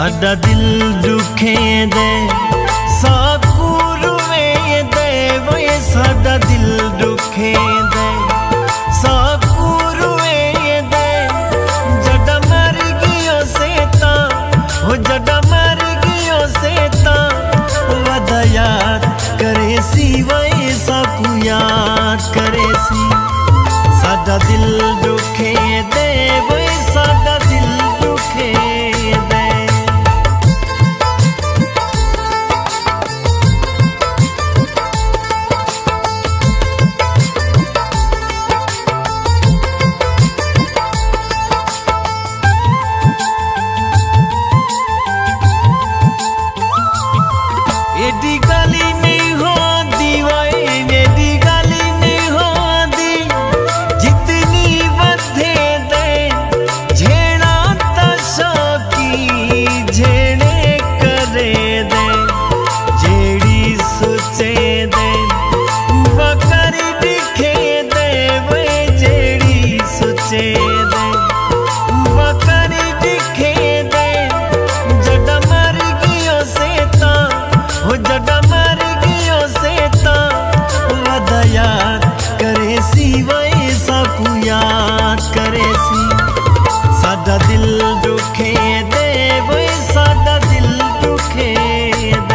साडा दिल दुखे दे साकुरुवे दे वे साडा दिल दुखे दे साकुरुवे दे जड़ा मर गियो सेता हो जड़ा मर गियो सेता वदा याद करे सी वे साकू याद करे सी साडा दिल दुखे दे वे साडा दिल दुखे दे। एडी गली नहीं होती वाई एडी गली नहीं होती जितनी बधे दे झेड़ा तशोकी झेड़े करे दे जेड़ी सोचे दे वकर दिखे दे वे जेड़ी सोचे दे वकर दिखे दे जड़ा मर गियो सेता हो जड़ा मर गियो सेता वदा याद करे सी वे साकू याद करे सी साडा दिल दुखे दे वे साडा दिल दुखे दे।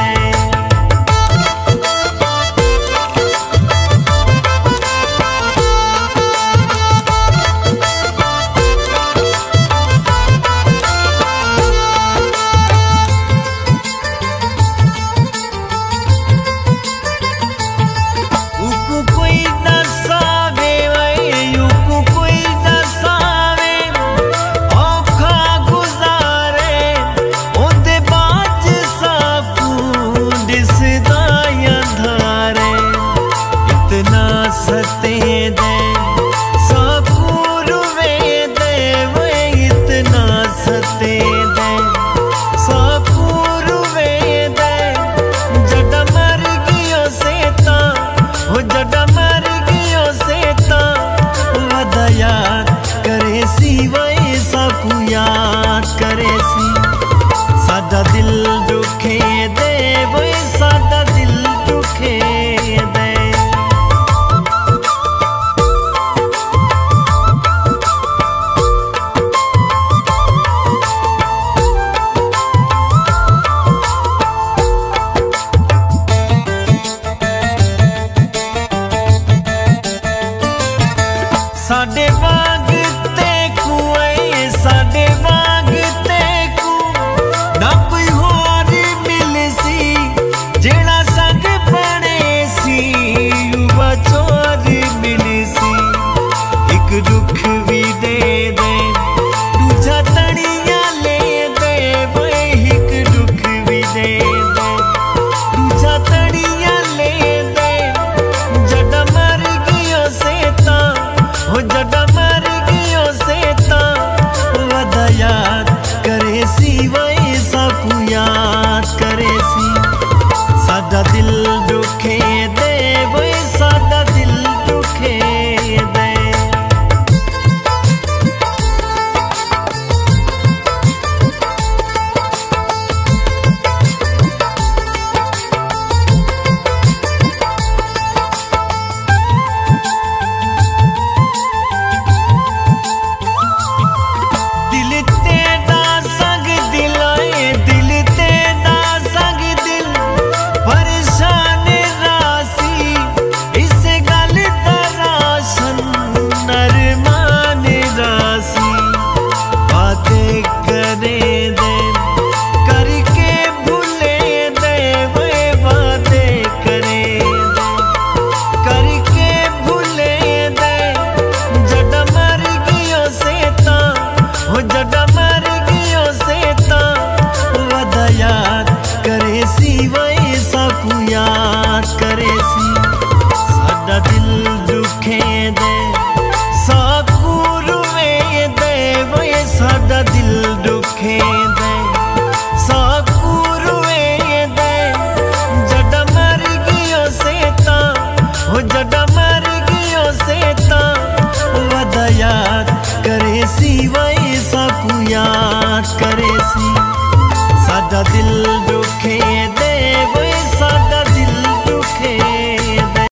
दिल दुखे